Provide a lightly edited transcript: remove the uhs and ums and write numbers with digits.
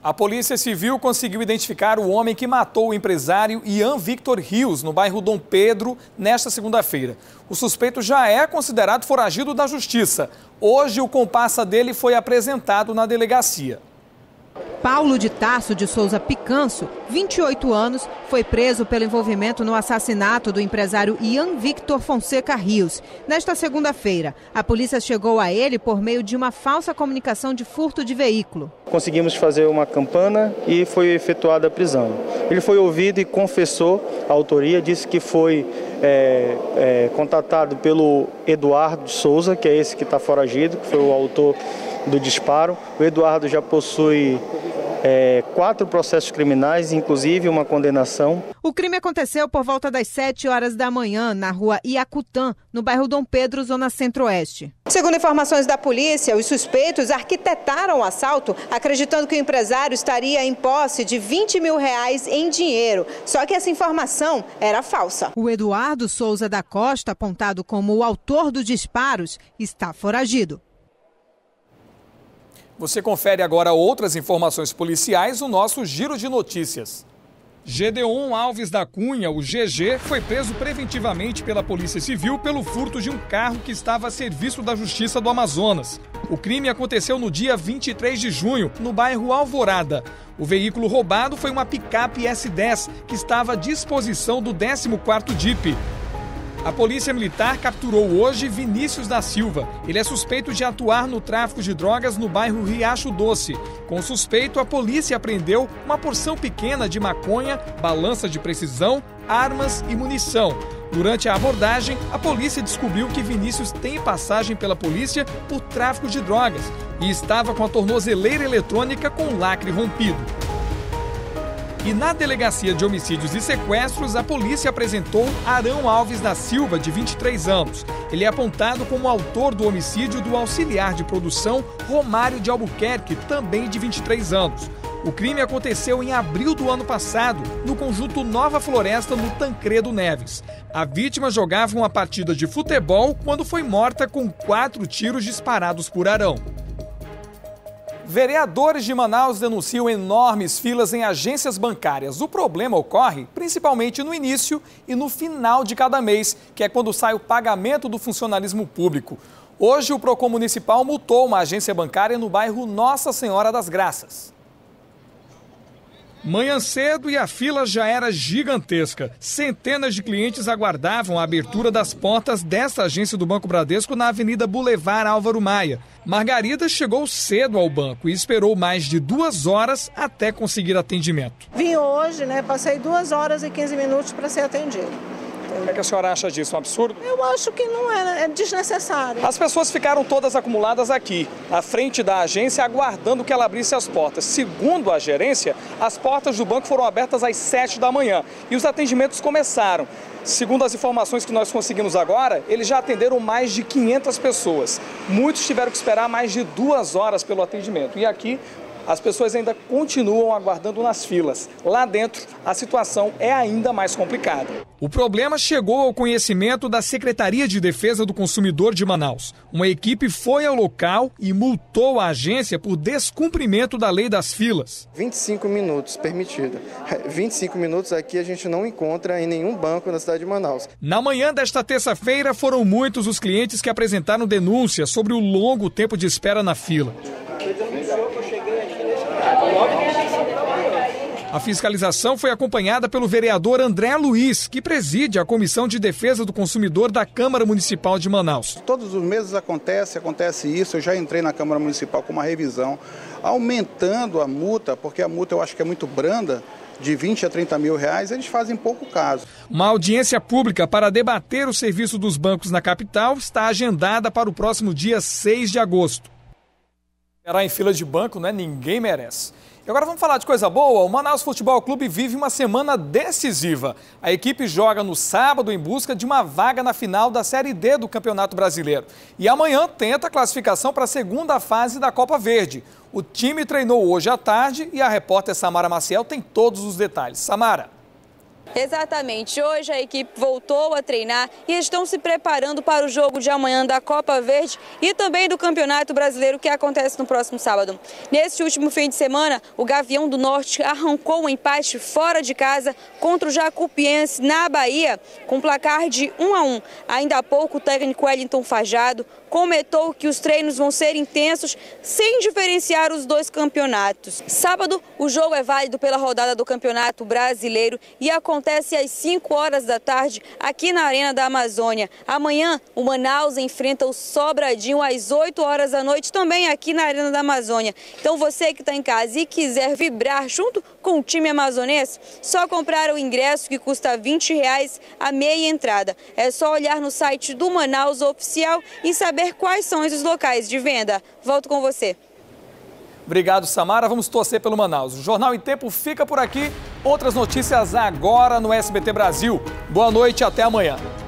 A Polícia Civil conseguiu identificar o homem que matou o empresário Ian Victor Rios, no bairro Dom Pedro, nesta segunda-feira. O suspeito já é considerado foragido da Justiça. Hoje, o comparsa dele foi apresentado na delegacia. Paulo de Tarso de Souza Picanço, 28 anos, foi preso pelo envolvimento no assassinato do empresário Ian Victor Fonseca Rios. Nesta segunda-feira, a polícia chegou a ele por meio de uma falsa comunicação de furto de veículo. Conseguimos fazer uma campana e foi efetuada a prisão. Ele foi ouvido e confessou a autoria, disse que foi contatado pelo Eduardo de Souza, que é esse que está foragido, que foi o autor do disparo. O Eduardo já possui 4 processos criminais, inclusive uma condenação. O crime aconteceu por volta das 7 horas da manhã, na rua Iacutã, no bairro Dom Pedro, zona centro-oeste. Segundo informações da polícia, os suspeitos arquitetaram o assalto, acreditando que o empresário estaria em posse de R$20 mil em dinheiro. Só que essa informação era falsa. O Eduardo Souza da Costa, apontado como o autor dos disparos, está foragido. Você confere agora outras informações policiais no nosso Giro de Notícias. Gedeon Alves da Cunha, o GG, foi preso preventivamente pela Polícia Civil pelo furto de um carro que estava a serviço da Justiça do Amazonas. O crime aconteceu no dia 23 de junho, no bairro Alvorada. O veículo roubado foi uma picape S10, que estava à disposição do 14º DIP. A Polícia Militar capturou hoje Vinícius da Silva. Ele é suspeito de atuar no tráfico de drogas no bairro Riacho Doce. Com o suspeito, a polícia apreendeu uma porção pequena de maconha, balança de precisão, armas e munição. Durante a abordagem, a polícia descobriu que Vinícius tem passagem pela polícia por tráfico de drogas e estava com a tornozeleira eletrônica com lacre rompido. E na Delegacia de Homicídios e Sequestros, a polícia apresentou Arão Alves da Silva, de 23 anos. Ele é apontado como autor do homicídio do auxiliar de produção Romário de Albuquerque, também de 23 anos. O crime aconteceu em abril do ano passado, no conjunto Nova Floresta, no Tancredo Neves. A vítima jogava uma partida de futebol quando foi morta com 4 tiros disparados por Arão. Vereadores de Manaus denunciam enormes filas em agências bancárias. O problema ocorre principalmente no início e no final de cada mês, que é quando sai o pagamento do funcionalismo público. Hoje, o Procon Municipal multou uma agência bancária no bairro Nossa Senhora das Graças. Manhã cedo e a fila já era gigantesca. Centenas de clientes aguardavam a abertura das portas desta agência do Banco Bradesco na Avenida Boulevard Álvaro Maia. Margarida chegou cedo ao banco e esperou mais de 2 horas até conseguir atendimento. Vim hoje, passei 2 horas e 15 minutos para ser atendido. O que a senhora acha disso? Um absurdo? Eu acho que não é desnecessário. As pessoas ficaram todas acumuladas aqui, à frente da agência, aguardando que ela abrisse as portas. Segundo a gerência, as portas do banco foram abertas às 7 da manhã e os atendimentos começaram. Segundo as informações que nós conseguimos agora, eles já atenderam mais de 500 pessoas. Muitos tiveram que esperar mais de 2 horas pelo atendimento. E aqui, as pessoas ainda continuam aguardando nas filas. Lá dentro, a situação é ainda mais complicada. O problema chegou ao conhecimento da Secretaria de Defesa do Consumidor de Manaus. Uma equipe foi ao local e multou a agência por descumprimento da lei das filas. 25 minutos permitido. 25 minutos aqui a gente não encontra em nenhum banco na cidade de Manaus. Na manhã desta terça-feira, foram muitos os clientes que apresentaram denúncias sobre o longo tempo de espera na fila. A fiscalização foi acompanhada pelo vereador André Luiz, que preside a Comissão de Defesa do Consumidor da Câmara Municipal de Manaus. Todos os meses acontece isso. Eu já entrei na Câmara Municipal com uma revisão, aumentando a multa, porque a multa eu acho que é muito branda, de 20 a 30 mil reais, eles fazem pouco caso. Uma audiência pública para debater o serviço dos bancos na capital está agendada para o próximo dia 6 de agosto. Esperar em fila de banco, ninguém merece. E agora vamos falar de coisa boa. O Manaus Futebol Clube vive uma semana decisiva. A equipe joga no sábado em busca de uma vaga na final da Série D do Campeonato Brasileiro. E amanhã tenta a classificação para a segunda fase da Copa Verde. O time treinou hoje à tarde e a repórter Samara Maciel tem todos os detalhes. Samara. Exatamente. Hoje a equipe voltou a treinar e estão se preparando para o jogo de amanhã da Copa Verde e também do Campeonato Brasileiro, que acontece no próximo sábado. Neste último fim de semana, o Gavião do Norte arrancou um empate fora de casa contra o Jacupiense na Bahia, com placar de 1-1. Ainda há pouco, o técnico Wellington Fajado comentou que os treinos vão ser intensos, sem diferenciar os dois campeonatos. Sábado, o jogo é válido pela rodada do Campeonato Brasileiro e acontece às 5 horas da tarde aqui na Arena da Amazônia. Amanhã, o Manaus enfrenta o Sobradinho às 8 horas da noite, também aqui na Arena da Amazônia. Então você que está em casa e quiser vibrar junto com o time amazonense, só comprar o ingresso, que custa R$20 a meia entrada. É só olhar no site do Manaus Oficial e saber quais são os locais de venda. Volto com você. Obrigado, Samara. Vamos torcer pelo Manaus. O Jornal em Tempo fica por aqui. Outras notícias agora no SBT Brasil. Boa noite e até amanhã.